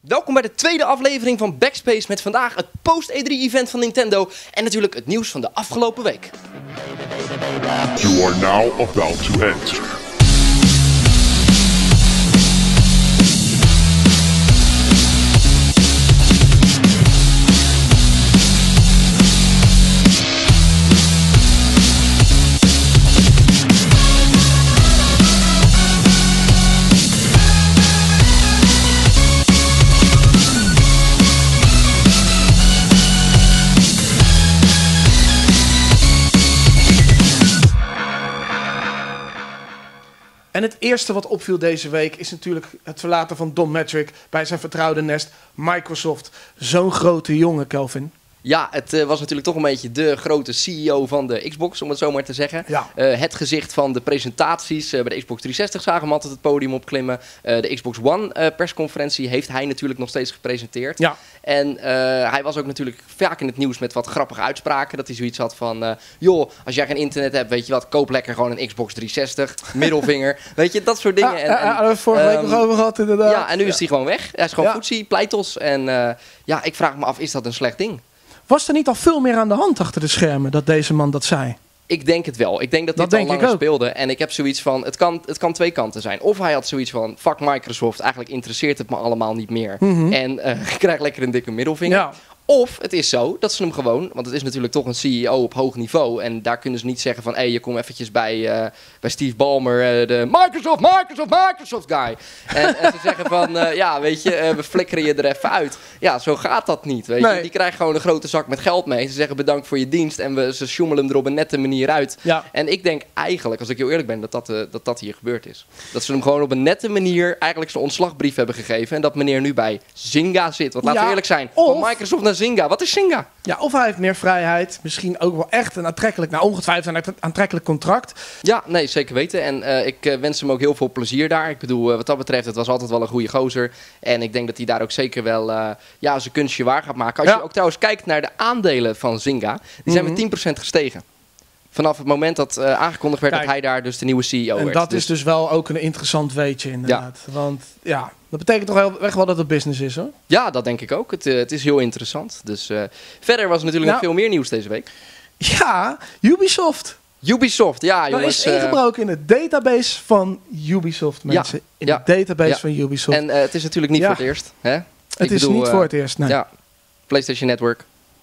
Welkom bij de tweede aflevering van Backspace met vandaag het post-E3-event van Nintendo en natuurlijk het nieuws van de afgelopen week. You are now about to enter. En het eerste wat opviel deze week is natuurlijk het verlaten van Don Matrick bij zijn vertrouwde nest Microsoft. Zo'n grote jongen, Kelvin. Ja, het was natuurlijk toch een beetje de grote CEO van de Xbox, om het zo maar te zeggen. Ja. Het gezicht van de presentaties. Bij de Xbox 360 zagen we hem altijd het podium opklimmen. De Xbox One persconferentie heeft hij natuurlijk nog steeds gepresenteerd. Ja. En hij was ook natuurlijk vaak in het nieuws met wat grappige uitspraken. Dat hij zoiets had van, joh, als jij geen internet hebt, weet je wat, koop lekker gewoon een Xbox 360. Middelvinger, weet je, dat soort dingen. Vorige week nog over gehad, inderdaad. Ja, en nu is hij gewoon weg. Hij is gewoon foetsie, pleitos. En ja, ik vraag me af, is dat een slecht ding? Was er niet al veel meer aan de hand achter de schermen dat deze man dat zei? Ik denk het wel. Ik denk dat dit al langer speelde. En ik heb zoiets van, het kan twee kanten zijn. Of hij had zoiets van, fuck Microsoft, eigenlijk interesseert het me allemaal niet meer. En ik krijg lekker een dikke middelvinger. Ja. Of het is zo dat ze hem gewoon, want het is natuurlijk toch een CEO op hoog niveau. En daar kunnen ze niet zeggen van, je komt eventjes bij Steve Ballmer, de Microsoft guy. En ze zeggen van, weet je, we flikkeren je er even uit. Ja, zo gaat dat niet, weet je. Die krijgen gewoon een grote zak met geld mee. Ze zeggen bedankt voor je dienst en ze sjoemelen hem er op een nette manier uit. Ja. En ik denk eigenlijk, als ik heel eerlijk ben, dat hier gebeurd is. Dat ze hem gewoon op een nette manier eigenlijk zijn ontslagbrief hebben gegeven. En dat meneer nu bij Zynga zit. Want laten we eerlijk zijn, van Microsoft naar Zynga. Wat is Zynga? Ja, of hij heeft meer vrijheid. Misschien ook wel echt een aantrekkelijk, ongetwijfeld een aantrekkelijk contract. Ja, nee, zeker weten. En ik wens hem ook heel veel plezier daar. Ik bedoel, wat dat betreft, het was altijd wel een goede gozer. En ik denk dat hij daar ook zeker wel zijn kunstje waar gaat maken. Als je ook trouwens kijkt naar de aandelen van Zynga, die zijn met 10% gestegen. Vanaf het moment dat aangekondigd werd dat hij daar dus de nieuwe CEO werd. En dat is dus wel ook een interessant weetje inderdaad. Ja. Want ja, dat betekent toch echt wel dat het business is, hoor? Ja, dat denk ik ook. Het is heel interessant. Dus verder was er natuurlijk nog veel meer nieuws deze week. Ja, Ubisoft. Ubisoft, ja jongens. Dat is ingebroken in de database van Ubisoft, mensen. In de database van Ubisoft. En het is natuurlijk niet voor het eerst. Hè? Het is niet voor het eerst, nee. Ja, PlayStation Network.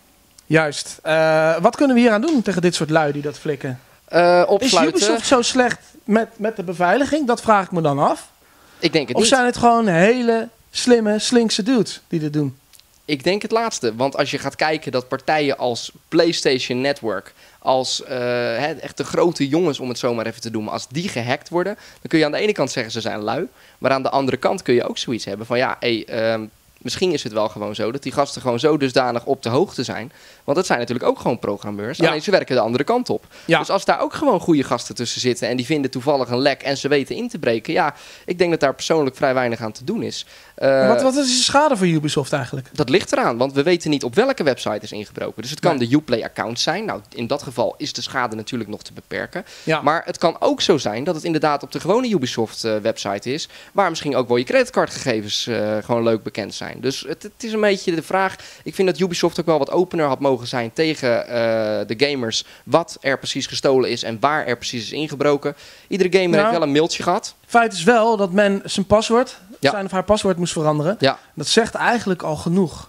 Juist. Wat kunnen we hier aan doen tegen dit soort lui die dat flikken? Opsluiten. Is Ubisoft zo slecht met de beveiliging? Dat vraag ik me dan af. Ik denk het niet. Of zijn het gewoon hele slimme, slinkse dudes die dit doen? Ik denk het laatste. Want als je gaat kijken dat partijen als PlayStation Network, als echt de grote jongens, om het zo maar even te doen, als die gehackt worden, dan kun je aan de ene kant zeggen ze zijn lui. Maar aan de andere kant kun je ook zoiets hebben van misschien is het wel gewoon zo dat die gasten gewoon zo dusdanig op de hoogte zijn. Want het zijn natuurlijk ook gewoon programmeurs. Alleen ze werken de andere kant op. Ja. Dus als daar ook gewoon goede gasten tussen zitten en die vinden toevallig een lek en ze weten in te breken. Ja, ik denk dat daar persoonlijk vrij weinig aan te doen is. Wat is de schade voor Ubisoft eigenlijk? Dat ligt eraan, want we weten niet op welke website is ingebroken. Dus het kan de Uplay-account zijn. Nou, in dat geval is de schade natuurlijk nog te beperken. Ja. Maar het kan ook zo zijn dat het inderdaad op de gewone Ubisoft-website is, waar misschien ook wel je creditcardgegevens gewoon leuk bekend zijn. Dus het is een beetje de vraag. Ik vind dat Ubisoft ook wel wat opener had mogen zijn tegen de gamers. Wat er precies gestolen is en waar er precies is ingebroken. Iedere gamer heeft wel een mailtje gehad. Feit is wel dat men zijn paswoord, zijn of haar paswoord moest veranderen. Ja. Dat zegt eigenlijk al genoeg.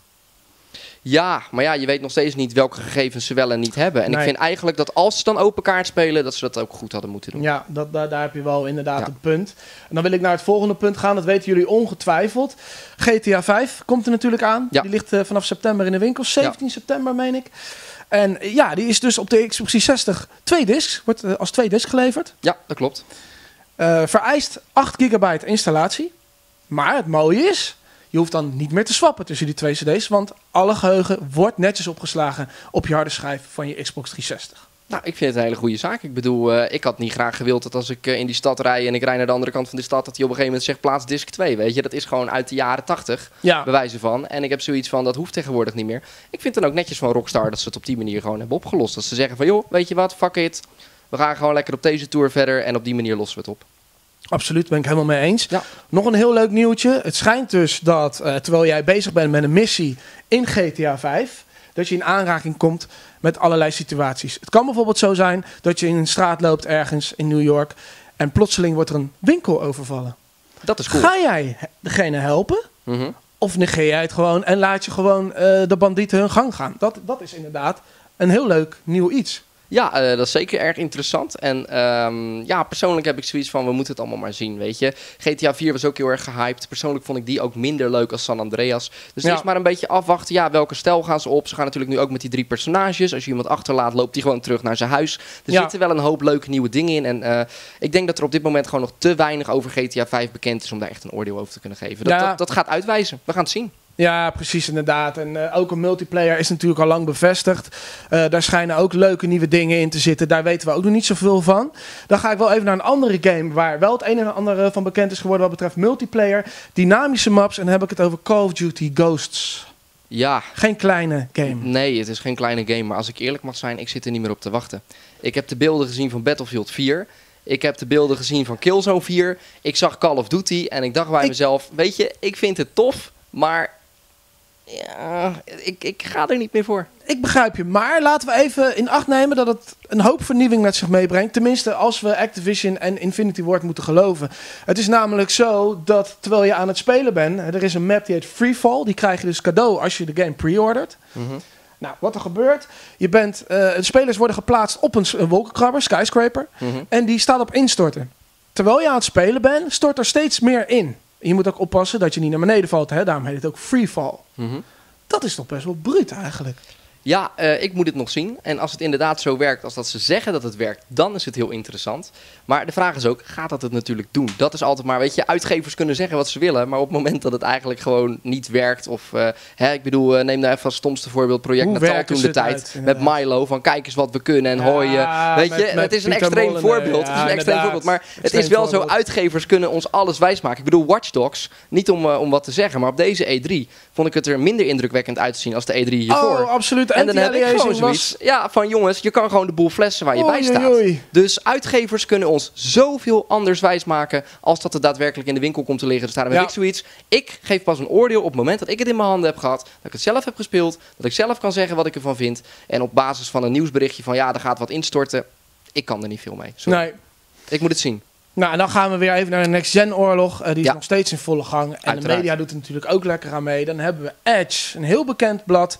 Ja, maar ja, je weet nog steeds niet welke gegevens ze wel en niet hebben. En ik vind eigenlijk dat als ze dan open kaart spelen, dat ze dat ook goed hadden moeten doen. Ja, daar heb je wel inderdaad een punt. En dan wil ik naar het volgende punt gaan. Dat weten jullie ongetwijfeld. GTA 5 komt er natuurlijk aan. Ja. Die ligt vanaf september in de winkel. 17 september, meen ik. En ja, die is dus op de Xbox 360 2 discs. Wordt als 2 discs geleverd. Ja, dat klopt. Vereist 8 gigabyte installatie. Maar het mooie is, je hoeft dan niet meer te swappen tussen die twee cd's. Want alle geheugen wordt netjes opgeslagen op je harde schijf van je Xbox 360. Nou, ik vind het een hele goede zaak. Ik bedoel, ik had niet graag gewild dat als ik in die stad rij en ik rij naar de andere kant van de stad, dat hij op een gegeven moment zegt plaats disc 2, weet je. Dat is gewoon uit de jaren 80, bij wijze van. En ik heb zoiets van, dat hoeft tegenwoordig niet meer. Ik vind het dan ook netjes van Rockstar dat ze het op die manier gewoon hebben opgelost. Dat ze zeggen van, joh, weet je wat, fuck it. We gaan gewoon lekker op deze tour verder en op die manier lossen we het op. Absoluut, ben ik helemaal mee eens. Ja. Nog een heel leuk nieuwtje. Het schijnt dus dat, terwijl jij bezig bent met een missie in GTA 5... dat je in aanraking komt met allerlei situaties. Het kan bijvoorbeeld zo zijn dat je in een straat loopt ergens in New York... en plotseling wordt er een winkel overvallen. Dat is cool. Ga jij degene helpen? Of negeer jij het gewoon en laat je gewoon de bandieten hun gang gaan? Dat is inderdaad een heel leuk nieuw iets. Ja, dat is zeker erg interessant. En persoonlijk heb ik zoiets van, we moeten het allemaal maar zien, weet je. GTA 4 was ook heel erg gehyped. Persoonlijk vond ik die ook minder leuk als San Andreas. Dus eerst maar een beetje afwachten. Ja, welke stijl gaan ze op? Ze gaan natuurlijk nu ook met die 3 personages. Als je iemand achterlaat, loopt die gewoon terug naar zijn huis. Er zitten wel een hoop leuke nieuwe dingen in. En ik denk dat er op dit moment gewoon nog te weinig over GTA 5 bekend is om daar echt een oordeel over te kunnen geven. Dat gaat uitwijzen. We gaan het zien. Ja, precies inderdaad. En ook een multiplayer is natuurlijk al lang bevestigd. Daar schijnen ook leuke nieuwe dingen in te zitten. Daar weten we ook nog niet zoveel van. Dan ga ik wel even naar een andere game waar wel het een en ander van bekend is geworden wat betreft multiplayer. Dynamische maps. En dan heb ik het over Call of Duty Ghosts. Ja. Geen kleine game. Nee, het is geen kleine game. Maar als ik eerlijk mag zijn, ik zit er niet meer op te wachten. Ik heb de beelden gezien van Battlefield 4. Ik heb de beelden gezien van Killzone 4. Ik zag Call of Duty en ik dacht bij mezelf, weet je, ik vind het tof, maar ja, ik ga er niet meer voor. Ik begrijp je, maar laten we even in acht nemen dat het een hoop vernieuwing met zich meebrengt. Tenminste, als we Activision en Infinity Ward moeten geloven. Het is namelijk zo dat terwijl je aan het spelen bent, er is een map die heet Freefall. Die krijg je dus cadeau als je de game pre-ordert. Nou, wat er gebeurt, de spelers worden geplaatst op een wolkenkrabber, skyscraper. En die staat op instorten. Terwijl je aan het spelen bent, stort er steeds meer in. Je moet ook oppassen dat je niet naar beneden valt. Hè? Daarom heet het ook freefall. Dat is toch best wel bruut eigenlijk. Ja, ik moet het nog zien. En als het inderdaad zo werkt als dat ze zeggen dat het werkt, dan is het heel interessant. Maar de vraag is ook, gaat dat het natuurlijk doen? Dat is altijd maar, weet je, uitgevers kunnen zeggen wat ze willen, maar op het moment dat het eigenlijk gewoon niet werkt, of, ik bedoel, neem nou even als stomste voorbeeld Project Natal toen de tijd, met Milo, van kijk eens wat we kunnen en hoor je. Weet je, het is een extreem voorbeeld. Het is een extreem voorbeeld, maar het is wel zo, uitgevers kunnen ons alles wijsmaken. Ik bedoel, Watch Dogs, niet om wat te zeggen, maar op deze E3 vond ik het er minder indrukwekkend uitzien als de E3 hiervoor. Oh, absoluut. En dan heb ik gewoon zoiets van jongens, je kan gewoon de boel flessen waar je bij staat. Dus uitgevers kunnen ons zoveel anders wijsmaken als dat het daadwerkelijk in de winkel komt te liggen. Dus daarom heb ik zoiets. Ik geef pas een oordeel op het moment dat ik het in mijn handen heb gehad, dat ik het zelf heb gespeeld, dat ik zelf kan zeggen wat ik ervan vind. En op basis van een nieuwsberichtje van er gaat wat instorten, ik kan er niet veel mee. Sorry. Nee. Ik moet het zien. Nou, en dan gaan we weer even naar de next-gen oorlog. Die is nog steeds in volle gang. En uiteraard. De media doet er natuurlijk ook lekker aan mee. Dan hebben we Edge, een heel bekend blad.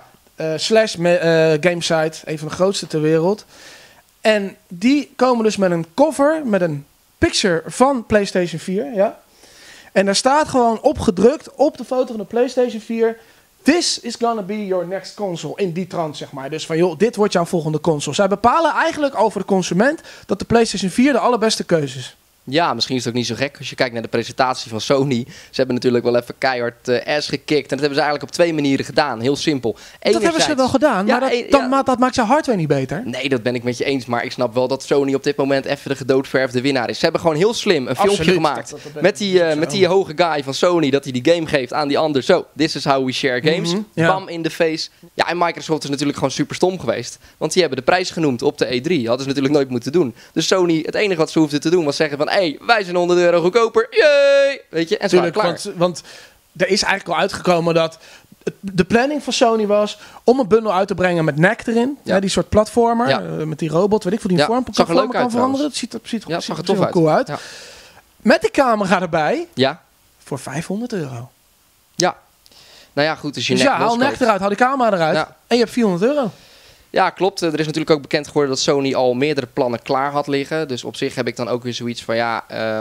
Gamesite, een van de grootste ter wereld. En die komen dus met een cover, met een picture van PlayStation 4. Ja. En daar staat gewoon opgedrukt op de foto van de PlayStation 4... This is gonna be your next console. In die trant, zeg maar. Dus van, joh, dit wordt jouw volgende console. Zij bepalen eigenlijk al voor de consument dat de PlayStation 4 de allerbeste keuze is. Ja, misschien is het ook niet zo gek als je kijkt naar de presentatie van Sony. Ze hebben natuurlijk wel even keihard ass gekikt. En dat hebben ze eigenlijk op 2 manieren gedaan. Heel simpel. Dat hebben ze wel gedaan, maar dat maakt zijn hardware niet beter. Nee, dat ben ik met je eens. Maar ik snap wel dat Sony op dit moment even de gedoodverfde winnaar is. Ze hebben gewoon heel slim een filmpje gemaakt. Met die hoge guy van Sony, dat hij die game geeft aan die ander. Zo, this is how we share games. Bam in de face. Ja, en Microsoft is natuurlijk gewoon super stom geweest. Want die hebben de prijs genoemd op de E3. Hadden ze natuurlijk nooit moeten doen. Dus Sony, het enige wat ze hoefden te doen was zeggen van, wij zijn €100 goedkoper. Yay! Weet je, en zo klaar. Want er is eigenlijk al uitgekomen dat de planning van Sony was om een bundel uit te brengen met NAC erin. Ja. Die soort platformer. Met die robot, weet ik veel, die vorm kan veranderen. Het ziet er heel cool uit. Ja. Met die camera erbij. Ja. Voor €500. Ja. Nou ja, goed. Als je dus haal NAC eruit, haal die camera eruit. Ja. En je hebt €400. Ja, klopt. Er is natuurlijk ook bekend geworden dat Sony al meerdere plannen klaar had liggen. Dus op zich heb ik dan ook weer zoiets van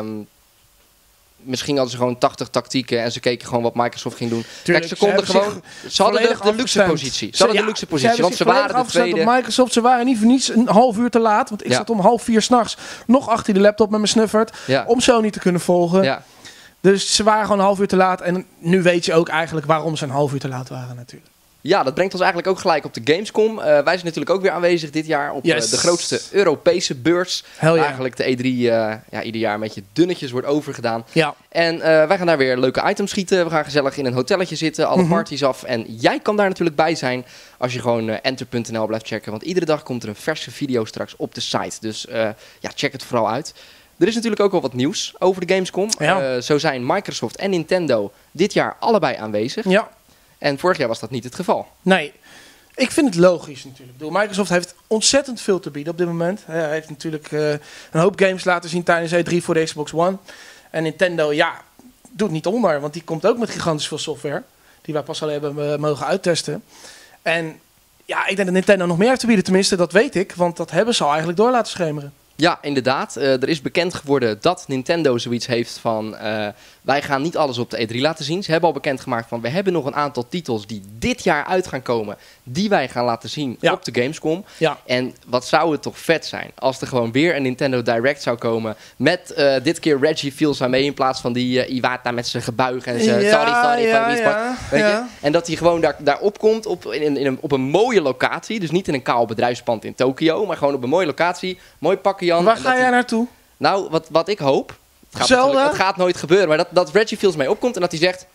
misschien hadden ze gewoon 80 tactieken en ze keken gewoon wat Microsoft ging doen. Tuurlijk, kijk, ze hadden de luxe positie. Ze hadden de luxe positie, want ze waren de tweede. Op Microsoft, ze waren niet voor niets een half uur te laat. Want ik zat om 3:30 s'nachts nog achter de laptop met mijn snuffert om Sony te kunnen volgen. Ja. Dus ze waren gewoon een half uur te laat. En nu weet je ook eigenlijk waarom ze een half uur te laat waren natuurlijk. Ja, dat brengt ons eigenlijk ook gelijk op de Gamescom. Wij zijn natuurlijk ook weer aanwezig dit jaar op de grootste Europese beurs. Eigenlijk de E3 ieder jaar een beetje dunnetjes wordt overgedaan. Ja. En wij gaan daar weer leuke items schieten. We gaan gezellig in een hotelletje zitten, alle parties af. En jij kan daar natuurlijk bij zijn als je gewoon enter.nl blijft checken. Want iedere dag komt er een verse video straks op de site. Dus check het vooral uit. Er is natuurlijk ook wel wat nieuws over de Gamescom. Ja. Zo zijn Microsoft en Nintendo dit jaar allebei aanwezig. Ja. En vorig jaar was dat niet het geval. Nee. Ik vind het logisch natuurlijk. Microsoft heeft ontzettend veel te bieden op dit moment. Hij heeft natuurlijk een hoop games laten zien tijdens E3 voor de Xbox One. En Nintendo, doet niet onder. Want die komt ook met gigantisch veel software. Die wij pas al hebben mogen uittesten. En ik denk dat Nintendo nog meer heeft te bieden. Tenminste, dat weet ik. Want dat hebben ze al eigenlijk door laten schemeren. Ja, inderdaad. Er is bekend geworden dat Nintendo zoiets heeft van... wij gaan niet alles op de E3 laten zien. Ze hebben al bekendgemaakt van... we hebben nog een aantal titels die dit jaar uit gaan komen... die wij gaan laten zien op de Gamescom. Ja. En wat zou het toch vet zijn... als er gewoon weer een Nintendo Direct zou komen... met dit keer Reggie Fils-Aimé... in plaats van die Iwata met zijn gebuig... en zijn sorry van Respawn. Weet je? En dat hij gewoon daar opkomt op een mooie locatie. Dus niet in een kaal bedrijfspand in Tokio... maar gewoon op een mooie locatie. Mooi pakken. Waar ga jij naartoe? Nou, wat ik hoop... Het gaat nooit gebeuren, maar dat Reggie Fils mee opkomt... en dat hij zegt...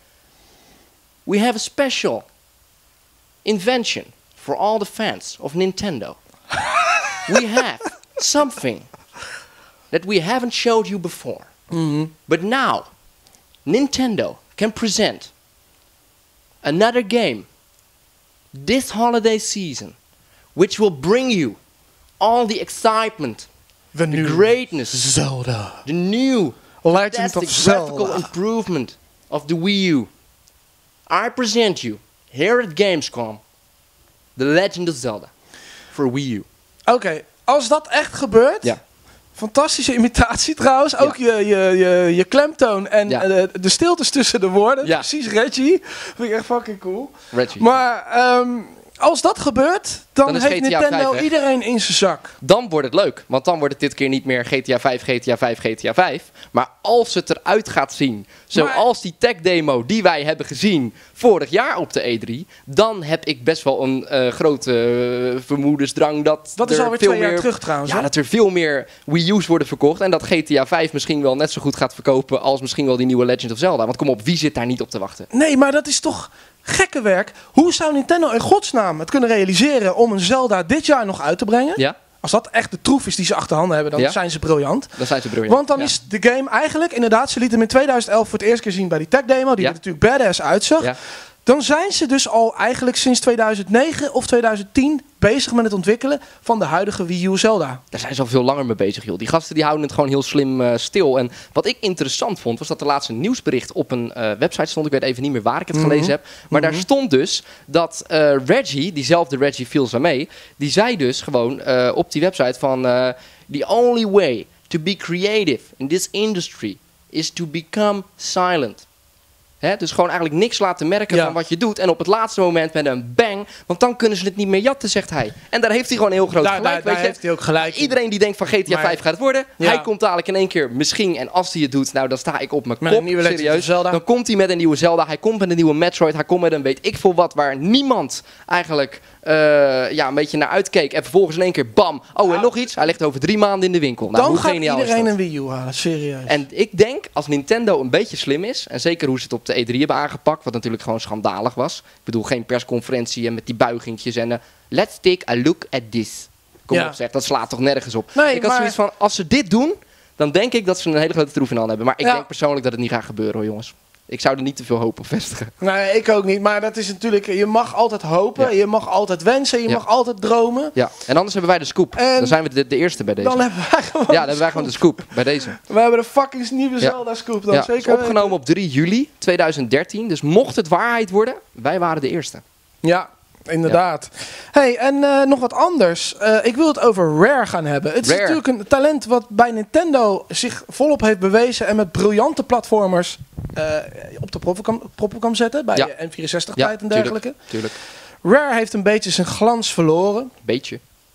We have a special invention for all the fans of Nintendo. We have something that we haven't showed you before. Mm-hmm. But now, Nintendo can present another game this holiday season... which will bring you all the excitement... The greatness, Zelda, the new Legend of Zelda, graphical improvement of the Wii U. I present you here at Gamescom the Legend of Zelda for Wii U. Oké, als dat echt gebeurt, fantastische imitatie trouwens, ook je klemtoon en de stiltes tussen de woorden, precies Reggie, vind ik echt fucking cool. Reggie. Maar als dat gebeurt, dan heeft Nintendo iedereen in zijn zak. Dan wordt het leuk. Want dan wordt het dit keer niet meer GTA 5, GTA 5, GTA 5. Maar als het eruit gaat zien, zoals die tech demo die wij hebben gezien vorig jaar op de E3... dan heb ik best wel een grote vermoedensdrang dat is alweer 2 jaar terug trouwens. Ja, dat er veel meer Wii U's worden verkocht. En dat GTA 5 misschien wel net zo goed gaat verkopen als misschien wel die nieuwe Legend of Zelda. Want kom op, wie zit daar niet op te wachten? Nee, maar dat is toch... gekke werk. Hoe zou Nintendo in godsnaam het kunnen realiseren om een Zelda dit jaar nog uit te brengen? Ja. Als dat echt de troef is die ze achter handen hebben, dan zijn ze briljant. Dan zijn ze briljant. Want dan is de game eigenlijk, inderdaad, ze lieten hem in 2011 voor het eerst keer zien bij die tech demo, die er natuurlijk badass uitzag. Ja. Dan zijn ze dus al eigenlijk sinds 2009 of 2010 bezig met het ontwikkelen van de huidige Wii U Zelda. Daar zijn ze al veel langer mee bezig, joh. Die gasten die houden het gewoon heel slim stil. En wat ik interessant vond, was dat er laatst een nieuwsbericht op een website stond. Ik weet even niet meer waar ik het gelezen heb. Maar daar stond dus dat Reggie, diezelfde Reggie Fils-Aimé, die zei dus gewoon op die website van... The only way to be creative in this industry is to become silent. Dus gewoon eigenlijk niks laten merken van wat je doet. En op het laatste moment met een bang. Want dan kunnen ze het niet meer jatten, zegt hij. En daar heeft hij gewoon heel groot gelijk. Daar heeft hij ook gelijk. Iedereen die denkt van GTA 5 gaat het worden. Hij komt dadelijk in één keer misschien. En als hij het doet, nou dan sta ik op mijn kop. Serieus. Dan komt hij met een nieuwe Zelda. Hij komt met een nieuwe Metroid. Hij komt met een weet ik veel wat. Waar niemand eigenlijk een beetje naar uitkeek. En vervolgens in één keer bam. Oh, en nog iets. Hij ligt over 3 maanden in de winkel. Nou, dan gaat iedereen een Wii U halen. Serieus. En ik denk, als Nintendo een beetje slim is. En zeker hoe ze het op de E3 hebben aangepakt. Wat natuurlijk gewoon schandalig was. Ik bedoel, geen persconferentie en met die buigingjes. En let's take a look at this. Kom op zeg, dat slaat toch nergens op. Nee, ik had zoiets van, als ze dit doen, dan denk ik dat ze een hele grote troef in handen hebben. Maar ik denk persoonlijk dat het niet gaat gebeuren hoor, jongens. Ik zou er niet te veel hoop op vestigen. Nee, ik ook niet. Maar dat is natuurlijk... Je mag altijd hopen. Je mag altijd wensen. Je mag altijd dromen. Ja, en anders hebben wij de scoop. Dan zijn we de eerste bij deze. Dan hebben wij gewoon dan hebben wij gewoon de scoop bij deze. We hebben de fucking nieuwe Zelda scoop dan. Zeker. Het is opgenomen op 3 juli 2013. Dus mocht het waarheid worden, wij waren de eerste. Ja, inderdaad. Ja. Hey, en nog wat anders. Ik wil het over Rare gaan hebben. Het is natuurlijk een talent wat bij Nintendo zich volop heeft bewezen en met briljante platformers op de proppen kan zetten. Bij N64-tijd en dergelijke. Tuurlijk. Rare heeft een beetje zijn glans verloren. Beetje.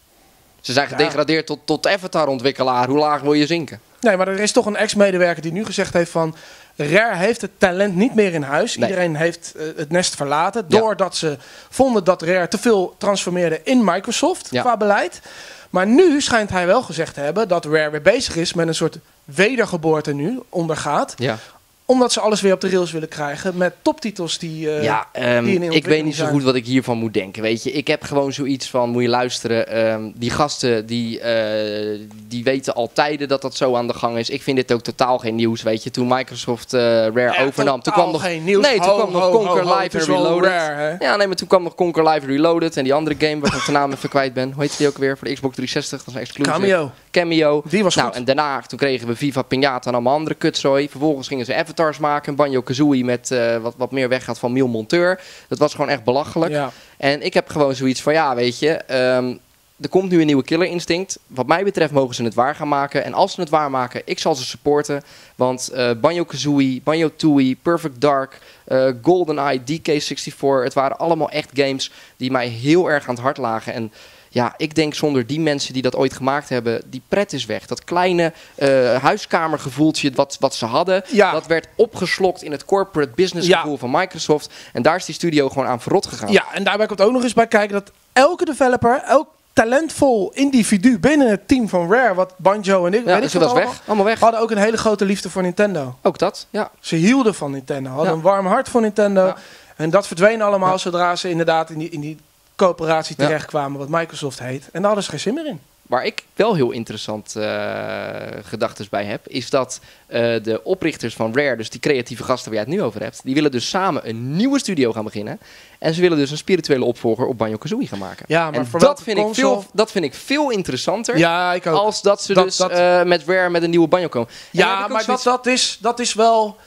Ze zijn gedegradeerd tot Avatar-ontwikkelaar. Hoe laag wil je zinken? Nee, maar er is toch een ex-medewerker die nu gezegd heeft van... Rare heeft het talent niet meer in huis. Nee. Iedereen heeft het nest verlaten. Doordat ze vonden dat Rare te veel transformeerde in Microsoft qua beleid. Maar nu schijnt hij wel gezegd te hebben dat Rare weer bezig is met een soort wedergeboorte nu ondergaat. Ja. Omdat ze alles weer op de rails willen krijgen met toptitels die ik weet niet zo goed wat ik hiervan moet denken. Weet je, ik heb gewoon zoiets van, moet je luisteren. Die gasten die weten al tijden dat dat zo aan de gang is. Ik vind dit ook totaal geen nieuws, weet je. Toen Microsoft Rare overnam, toen kwam nog geen nieuws. Nee, toen kwam nog Conquer Live Reloaded. Rare, ja, nee, maar toen kwam nog Conquer Live Reloaded en die andere game waar ik de naam even kwijt ben. Hoe heet die ook weer voor de Xbox 360? Dat is een exclusive. Cameo. Die was goed. En daarna, toen kregen we Viva Pinata en allemaal andere kutzooi. Vervolgens gingen ze avatars maken. Banjo-Kazooie met wat meer weggaat van Mille Monteur. Dat was gewoon echt belachelijk. Ja. En ik heb gewoon zoiets van, ja, weet je... er komt nu een nieuwe Killer Instinct. Wat mij betreft mogen ze het waar gaan maken. En als ze het waar maken, ik zal ze supporten. Want Banjo-Kazooie, Banjo-Tooie, Perfect Dark, GoldenEye, DK64... het waren allemaal echt games die mij heel erg aan het hart lagen. En ja, ik denk zonder die mensen die dat ooit gemaakt hebben, die pret is weg. Dat kleine huiskamergevoeltje wat ze hadden, dat werd opgeslokt in het corporate business gevoel van Microsoft. En daar is die studio gewoon aan verrot gegaan. Ja, en daarbij komt ook nog eens bij kijken dat elke developer, elk talentvol individu binnen het team van Rare, wat Banjo en ik, weet ik allemaal weg. Hadden ook een hele grote liefde voor Nintendo. Ook dat, ja. Ze hielden van Nintendo, hadden een warm hart voor Nintendo. Ja. En dat verdween allemaal zodra ze inderdaad in die coöperatie terechtkwamen, wat Microsoft heet. En daar hadden ze geen zin meer in. Waar ik wel heel interessant gedachten bij heb, is dat de oprichters van Rare, dus die creatieve gasten waar jij het nu over hebt, die willen dus samen een nieuwe studio gaan beginnen. En ze willen dus een spirituele opvolger op Banjo-Kazooie gaan maken. Ja, maar en dat vind ik veel interessanter. Ja, ik ook. Als dat ze met Rare met een nieuwe Banjo komen. Ja, maar dat is wel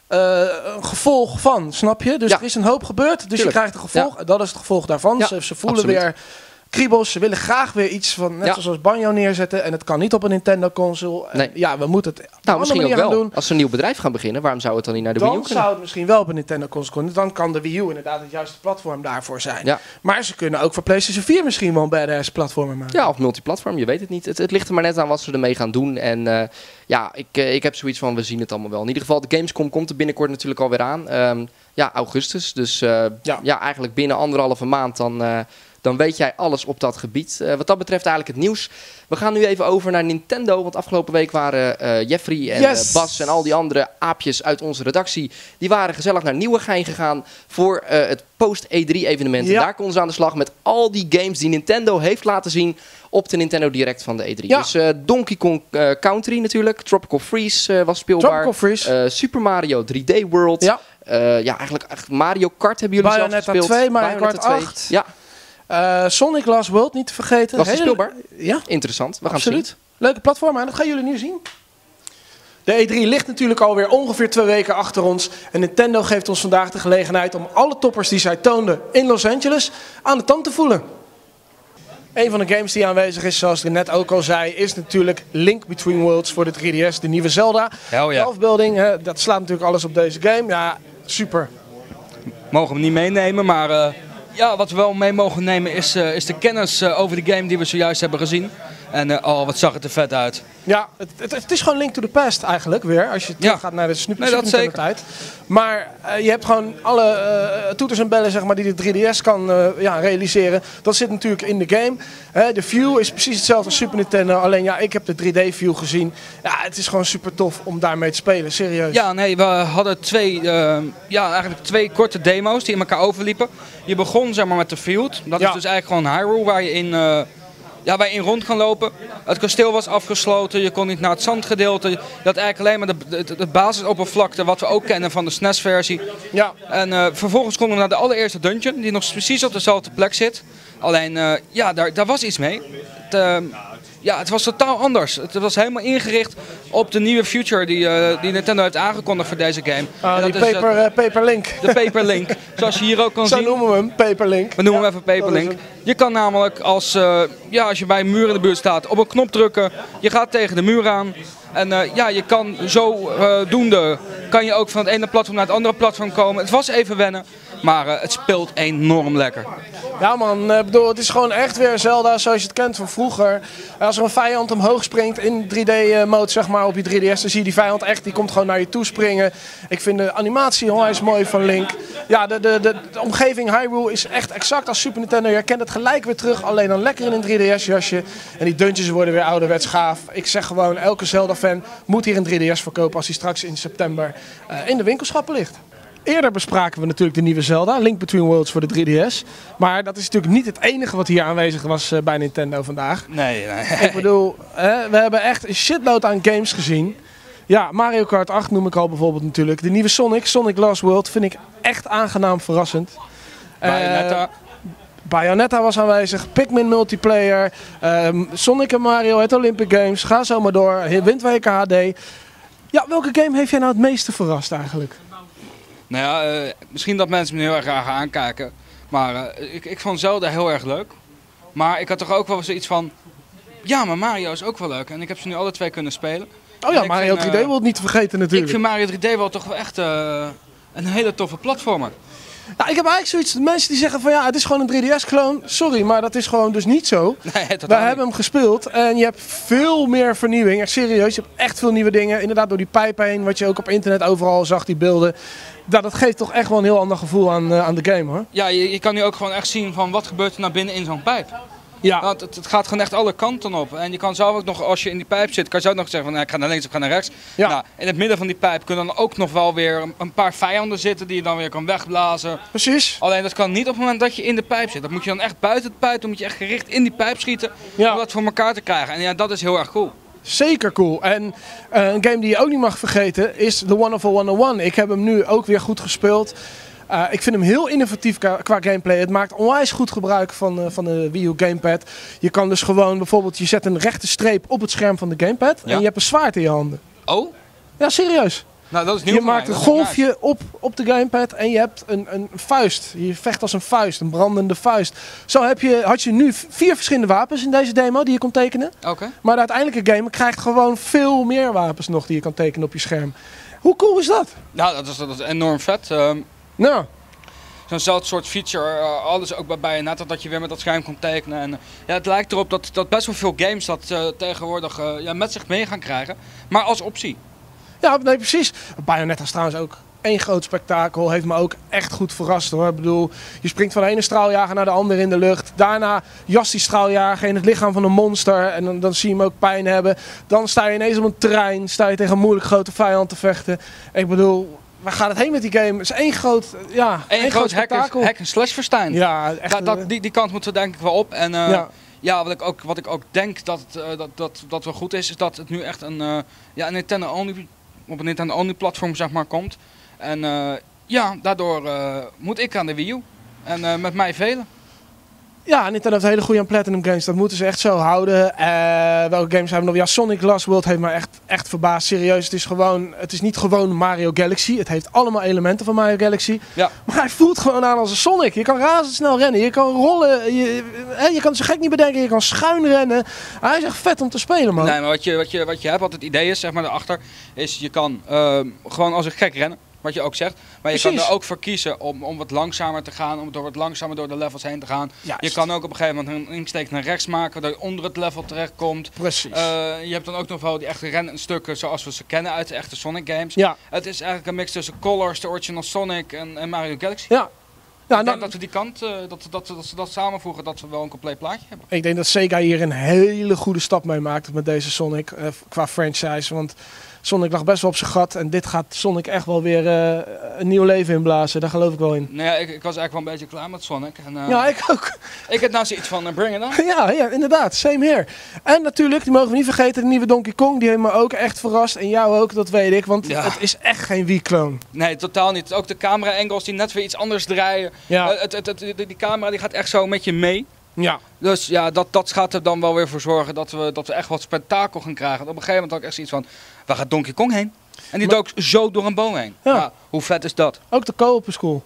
een gevolg van, snap je? Dus er is een hoop gebeurd, dus je krijgt een gevolg. En dat is het gevolg daarvan. Ja, ze voelen weer kriebels, ze willen graag weer iets van, net zoals Banjo neerzetten. En het kan niet op een Nintendo console. Nee. Ja, we moeten het misschien ook wel doen. Als ze een nieuw bedrijf gaan beginnen, waarom zou het dan niet naar de Wii U kunnen? Dan zou het misschien wel op een Nintendo console kunnen. Dan kan de Wii U inderdaad het juiste platform daarvoor zijn. Ja. Maar ze kunnen ook voor PlayStation 4 misschien wel een badass platform maken. Ja, of multiplatform, je weet het niet. Het ligt er maar net aan wat ze ermee gaan doen. En ik heb zoiets van, we zien het allemaal wel. In ieder geval, de Gamescom komt er binnenkort natuurlijk alweer aan. Augustus. Dus eigenlijk binnen 1,5 maand dan weet jij alles op dat gebied. Wat dat betreft eigenlijk het nieuws. We gaan nu even over naar Nintendo. Want afgelopen week waren Jeffrey en Bas en al die andere aapjes uit onze redactie, die waren gezellig naar Nieuwegein gegaan voor het post-E3 evenement. Ja. En daar konden ze aan de slag met al die games die Nintendo heeft laten zien op de Nintendo Direct van de E3. Ja. Dus Donkey Kong Country natuurlijk. Tropical Freeze was speelbaar. Super Mario 3D World. Ja. Eigenlijk Mario Kart hebben jullie zelf gespeeld. Bayonetta 2, Mario Kart 8. Ja. Sonic Last World niet te vergeten. Was die speelbaar? Ja. Interessant. We gaan het zien. Leuke platform, en dat gaan jullie nu zien. De E3 ligt natuurlijk alweer ongeveer 2 weken achter ons. En Nintendo geeft ons vandaag de gelegenheid om alle toppers die zij toonden in Los Angeles aan de tand te voelen. Een van de games die aanwezig is, zoals ik net ook al zei, is natuurlijk Link Between Worlds voor de 3DS. De nieuwe Zelda. De afbeelding, dat slaat natuurlijk alles op deze game. Ja, super. Mogen we niet meenemen, maar wat we wel mee mogen nemen is de kennis over de game die we zojuist hebben gezien. En wat zag het er vet uit. Ja, het is gewoon Link to the Past eigenlijk weer. Als je terug gaat naar de Super tijd. Maar je hebt gewoon alle toeters en bellen, zeg maar, die de 3DS kan realiseren. Dat zit natuurlijk in de game. De view is precies hetzelfde als Super Nintendo. Alleen ik heb de 3D view gezien. Ja, het is gewoon super tof om daarmee te spelen. Serieus. Ja, nee, we hadden eigenlijk twee korte demo's die in elkaar overliepen. Je begon, zeg maar, met de Field. Dat is dus eigenlijk gewoon Hyrule waar je in rond kan lopen. Het kasteel was afgesloten, je kon niet naar het zandgedeelte. Je had eigenlijk alleen maar de basisoppervlakte, wat we ook kennen van de SNES-versie. Ja. En vervolgens konden we naar de allereerste dungeon, die nog precies op dezelfde plek zit. Alleen, daar was iets mee. Het was totaal anders. Het was helemaal ingericht op de nieuwe feature die Nintendo heeft aangekondigd voor deze game. Paper Link. De Paper Link. Zoals je hier ook kan zien. Zo noemen we hem, Paper Link. We noemen hem even Paper Link. Je kan namelijk als je bij een muur in de buurt staat, op een knop drukken. Je gaat tegen de muur aan. En je kan zo doende, kan je ook van het ene platform naar het andere platform komen. Het was even wennen. Maar het speelt enorm lekker. Ja man, bedoel, het is gewoon echt weer Zelda zoals je het kent van vroeger. Als er een vijand omhoog springt in 3D-mode zeg maar, op je 3DS, dan zie je die vijand echt, die komt gewoon naar je toe springen. Ik vind de animatie onwijs mooi van Link. Ja, de omgeving Hyrule is echt exact als Super Nintendo. Je herkent het gelijk weer terug, alleen dan lekker in een 3DS-jasje. En die dungeons worden weer ouderwets gaaf. Ik zeg gewoon, elke Zelda-fan moet hier een 3DS verkopen als hij straks in september in de winkelschappen ligt. Eerder bespraken we natuurlijk de nieuwe Zelda, Link Between Worlds voor de 3DS. Maar dat is natuurlijk niet het enige wat hier aanwezig was bij Nintendo vandaag. Nee. Ik bedoel, we hebben echt een shitload aan games gezien. Ja, Mario Kart 8 noem ik al bijvoorbeeld natuurlijk. De nieuwe Sonic Lost World, vind ik echt aangenaam verrassend. Bayonetta was aanwezig, Pikmin multiplayer, Sonic en Mario, het Olympic Games, ga zo maar door, Wind Waker HD. Ja, welke game heeft jij nou het meeste verrast eigenlijk? Nou ja, misschien dat mensen me heel erg graag aankijken, maar ik vond Zelda heel erg leuk. Maar ik had toch ook wel zoiets van, ja, maar Mario is ook wel leuk en ik heb ze nu alle twee kunnen spelen. Oh ja, Mario 3D World niet te vergeten natuurlijk. Ik vind Mario 3D World toch wel echt een hele toffe platformer. Nou, ik heb eigenlijk zoiets, de mensen die zeggen van ja, het is gewoon een 3DS-kloon. Sorry, maar dat is gewoon dus niet zo. Nee, we hebben hem gespeeld en je hebt veel meer vernieuwing. Echt serieus, je hebt echt veel nieuwe dingen. Inderdaad door die pijp heen, wat je ook op internet overal zag, die beelden. Dat geeft toch echt wel een heel ander gevoel aan de game hoor. Ja, je kan nu ook gewoon echt zien van wat gebeurt er nou binnen in zo'n pijp. Ja. Want het gaat gewoon echt alle kanten op. En je kan zelf ook nog, als je in die pijp zit, kan je ook nog zeggen van ik ga naar links of ik ga naar rechts. Ja. Nou, in het midden van die pijp kunnen dan ook nog wel weer een paar vijanden zitten die je dan weer kan wegblazen. Precies. Alleen dat kan niet op het moment dat je in de pijp zit. Dat moet je dan echt buiten de pijp, dan moet je echt gericht in die pijp schieten om dat voor elkaar te krijgen. En ja, dat is heel erg cool. Zeker cool. En een game die je ook niet mag vergeten is The Wonderful 101. Ik heb hem nu ook weer goed gespeeld. Ik vind hem heel innovatief qua gameplay. Het maakt onwijs goed gebruik van de Wii U gamepad. Je kan dus gewoon bijvoorbeeld, je zet een rechte streep op het scherm van de gamepad en je hebt een zwaard in je handen. Oh? Ja, serieus. Nou, dat is nieuw. Je maakt een golfje op de gamepad en je hebt een vuist. Je vecht als een vuist, een brandende vuist. Zo had je nu 4 verschillende wapens in deze demo die je kon tekenen. Oké. Maar de uiteindelijke game krijgt gewoon veel meer wapens nog die je kan tekenen op je scherm. Hoe cool is dat? Nou, dat is enorm vet. Nou. Zo'nzelfde soort feature, alles ook bij Bayonetta, dat je weer met dat scherm kon tekenen. En, ja, het lijkt erop dat best wel veel games dat tegenwoordig met zich mee gaan krijgen, maar als optie. Ja, nee, precies. Bayonetta is trouwens ook één groot spektakel. Heeft me ook echt goed verrast hoor. Ik bedoel, je springt van de ene straaljager naar de andere in de lucht. Daarna jast die straaljager in het lichaam van een monster. En dan zie je hem ook pijn hebben. Dan sta je ineens op een trein. Sta je tegen een moeilijk grote vijand te vechten. Ik bedoel, waar gaat het heen met die game? Het is één groot spektakel. Hack en slash verstijn. Ja, echt. Die kant moeten we denk ik wel op. En ja, wat ik ook denk dat wel goed is dat het nu echt een Nintendo Only platform zeg maar komt. En daardoor moet ik aan de Wii U. En met mij velen. Ja, Nintendo heeft hele goede Platinum games. Dat moeten ze echt zo houden. Welke games hebben we nog? Ja, Sonic Lost World heeft me echt verbaasd. Serieus, het is niet gewoon Mario Galaxy. Het heeft allemaal elementen van Mario Galaxy. Ja. Maar hij voelt gewoon aan als een Sonic. Je kan razendsnel rennen. Je kan rollen. Je kan het zo gek niet bedenken. Je kan schuin rennen. Hij is echt vet om te spelen, man. Nee, maar wat je hebt, wat het idee is, zeg maar, daarachter, is je kan gewoon als een gek rennen. Wat je ook zegt. Maar je kan er ook voor kiezen om wat langzamer te gaan. Om wat langzamer door de levels heen te gaan. Juist. Je kan ook op een gegeven moment een insteek naar rechts maken. Waardoor je onder het level terechtkomt. Precies. Je hebt dan ook nog wel die echte rennstukken zoals we ze kennen uit de echte Sonic games. Ja. Het is eigenlijk een mix tussen Colors, de original Sonic en Mario Galaxy. Ja. Ja, ik denk dat we die kant, dat ze dat samenvoegen, dat we wel een compleet plaatje hebben. Ik denk dat Sega hier een hele goede stap mee maakt met deze Sonic qua franchise. Want Sonic lag best wel op zijn gat en dit gaat Sonic echt wel weer een nieuw leven inblazen. Daar geloof ik wel in. Nou ja, ik was eigenlijk wel een beetje klaar met Sonic. En, ja, ik ook. Ik heb nou zoiets van bring it on. Ja, inderdaad. Same here. En natuurlijk, die mogen we niet vergeten, de nieuwe Donkey Kong. Die heeft me ook echt verrast. En jou ook, dat weet ik. Want het is echt geen Wii-kloon. Nee, totaal niet. Ook de camera-angles die net weer iets anders draaien. Ja. Die camera die gaat echt zo met je mee. Ja. Dus ja, dat gaat er dan wel weer voor zorgen dat we echt wat spektakel gaan krijgen. Op een gegeven moment had ik echt zoiets van, waar gaat Donkey Kong heen? En die dook zo door een boom heen. Ja. Ja, hoe vet is dat? Ook de co-op is cool.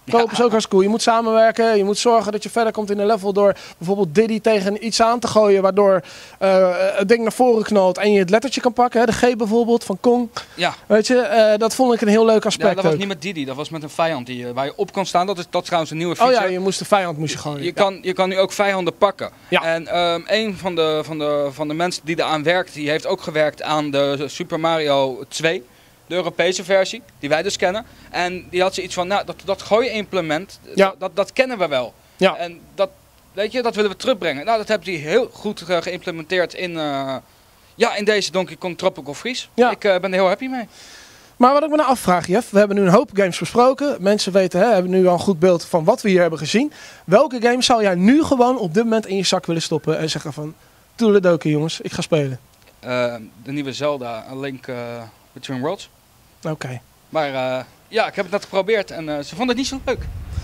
Co-op is ook hartstikke cool. Je moet samenwerken. Je moet zorgen dat je verder komt in een level door bijvoorbeeld Diddy tegen iets aan te gooien. Waardoor het ding naar voren knalt en je het lettertje kan pakken. Hè? De G bijvoorbeeld van Kong. Ja. Weet je, dat vond ik een heel leuk aspect. Ja, dat was niet met Diddy. Dat was met een vijand waar je op kan staan. Dat is trouwens een nieuwe feature. Oh ja, je moest de vijand gooien. Je kan nu ook vijanden pakken. Ja. En een van de mensen die eraan werkt, die heeft ook gewerkt aan de Super Mario 2. De Europese versie, die wij dus kennen. En die had zoiets van, nou, dat gooi-implement, dat kennen we wel. Ja. En dat willen we terugbrengen. Nou, dat hebben die heel goed geïmplementeerd in deze Donkey Kong Tropical Freeze. Ja. Ik ben er heel happy mee. Maar wat ik me nou afvraag, Jeff, we hebben nu een hoop games besproken. Mensen hebben nu al een goed beeld van wat we hier hebben gezien. Welke game zou jij nu gewoon op dit moment in je zak willen stoppen en zeggen van, toedeledokie jongens, ik ga spelen? De nieuwe Zelda, A Link Between Worlds. Oké. Maar ik heb het net geprobeerd en ze vonden het niet zo leuk.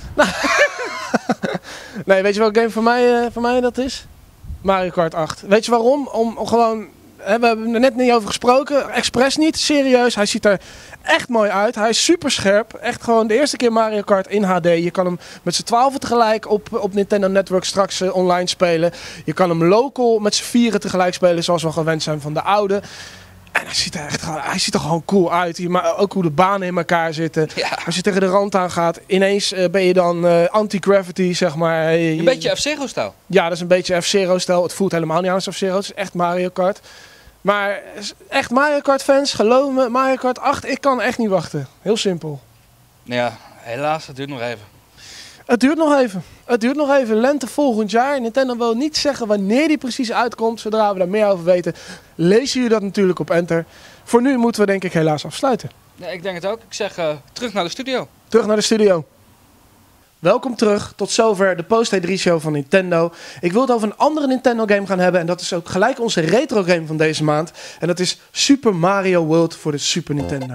Nee, weet je welke game voor mij dat is? Mario Kart 8. Weet je waarom? Om gewoon... we hebben er net niet over gesproken. Expres niet. Serieus. Hij ziet er echt mooi uit. Hij is super scherp. Echt gewoon de eerste keer Mario Kart in HD. Je kan hem met z'n 12 tegelijk op Nintendo Network straks online spelen. Je kan hem local met z'n 4 tegelijk spelen zoals we gewend zijn van de oude. En hij ziet er gewoon cool uit. Maar ook hoe de banen in elkaar zitten. Ja. Als je tegen de rand aan gaat, ineens ben je dan anti-gravity, zeg maar. Een beetje F-Zero-stijl. Ja, dat is een beetje F-Zero-stijl. Het voelt helemaal niet aan als F-Zero. Het is echt Mario Kart. Maar echt Mario Kart fans, geloof me, Mario Kart 8, ik kan echt niet wachten. Heel simpel. Ja, helaas, het duurt nog even. Het duurt nog even. Lente volgend jaar. Nintendo wil niet zeggen wanneer die precies uitkomt. Zodra we daar meer over weten, lezen jullie dat natuurlijk op Enter. Voor nu moeten we denk ik helaas afsluiten. Ja, ik denk het ook. Ik zeg terug naar de studio. Terug naar de studio. Welkom terug. Tot zover de Post-E3-show van Nintendo. Ik wil het over een andere Nintendo-game gaan hebben. En dat is ook gelijk onze retro-game van deze maand. En dat is Super Mario World voor de Super Nintendo.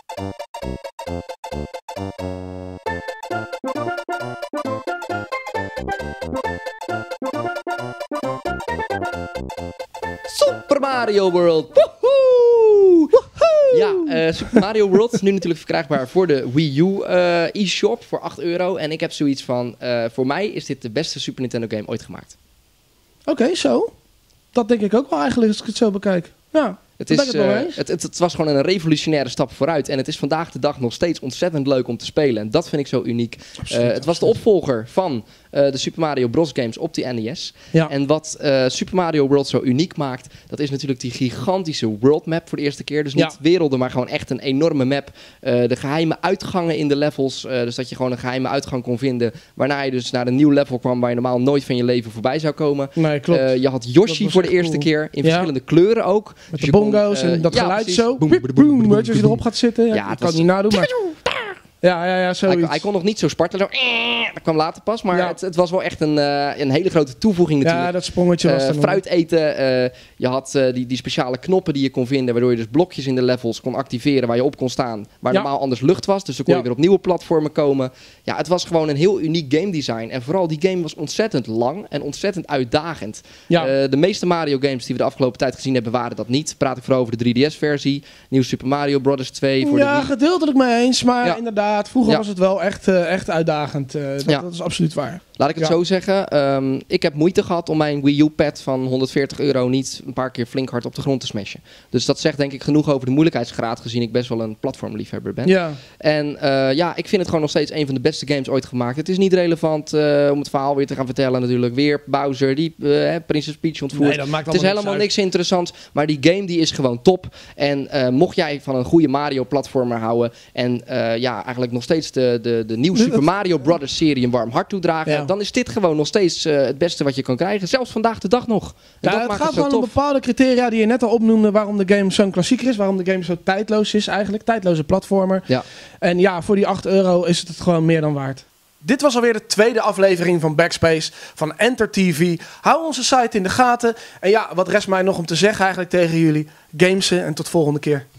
Super Mario World. Woehoe! Ja, Super Mario World is nu natuurlijk verkrijgbaar voor de Wii U e-shop voor €8. En ik heb zoiets van, voor mij is dit de beste Super Nintendo game ooit gemaakt. Oké, zo. Dat denk ik ook wel eigenlijk als ik het zo bekijk. Ja. Het was gewoon een revolutionaire stap vooruit. En het is vandaag de dag nog steeds ontzettend leuk om te spelen. En dat vind ik zo uniek. Het was de opvolger van de Super Mario Bros. Games op die NES. Ja. En wat Super Mario World zo uniek maakt, dat is natuurlijk die gigantische world map voor de eerste keer. Dus niet werelden, maar gewoon echt een enorme map. De geheime uitgangen in de levels. Dus dat je gewoon een geheime uitgang kon vinden. Waarna je dus naar een nieuw level kwam waar je normaal nooit van je leven voorbij zou komen. Nee, klopt. Je had Yoshi voor de eerste keer. In verschillende kleuren ook. Met dus de bongo's en dat geluid precies. Zo. Boom, boom, boom, als je erop gaat zitten. Ja, dat kan het niet nadoen, maar... Ja, zoiets. Hij kon nog niet zo spartelen. Dat kwam later pas. Maar het was wel echt een hele grote toevoeging natuurlijk. Ja, dat sprongetje was er fruit eten. Je had die speciale knoppen die je kon vinden. Waardoor je dus blokjes in de levels kon activeren waar je op kon staan. Waar normaal anders lucht was. Dus dan kon je weer op nieuwe platformen komen. Ja, het was gewoon een heel uniek game design. En vooral die game was ontzettend lang en ontzettend uitdagend. Ja. De meeste Mario games die we de afgelopen tijd gezien hebben waren dat niet. Praat ik vooral over de 3DS-versie. Nieuw Super Mario Bros. 2 voor de Wii. Gedeeltelijk mee eens. Maar inderdaad. Vroeger was het wel echt uitdagend. Dat is absoluut waar. Laat ik het zo zeggen. Ik heb moeite gehad om mijn Wii U-pad van €140 niet een paar keer flink hard op de grond te smashen. Dus dat zegt denk ik genoeg over de moeilijkheidsgraad, gezien ik best wel een platformliefhebber ben. Ja. En ik vind het gewoon nog steeds een van de beste games ooit gemaakt. Het is niet relevant om het verhaal weer te gaan vertellen natuurlijk. Weer Bowser die Princess Peach ontvoert. Nee, dat maakt het is helemaal niks interessants. Maar die game die is gewoon top. En mocht jij van een goede Mario-platformer houden en eigenlijk nog steeds de nieuwe Super Mario Bros. Serie een warm hart toedragen, dan is dit gewoon nog steeds het beste wat je kan krijgen. Zelfs vandaag de dag nog. En het gaat gewoon om bepaalde criteria die je net al opnoemde waarom de game zo'n klassieker is. Waarom de game zo tijdloos is eigenlijk. Tijdloze platformer. Ja. En voor die €8 is het gewoon meer dan waard. Dit was alweer de tweede aflevering van Backspace van Enter TV. Hou onze site in de gaten. En wat rest mij nog om te zeggen eigenlijk tegen jullie. Gamesen en tot volgende keer.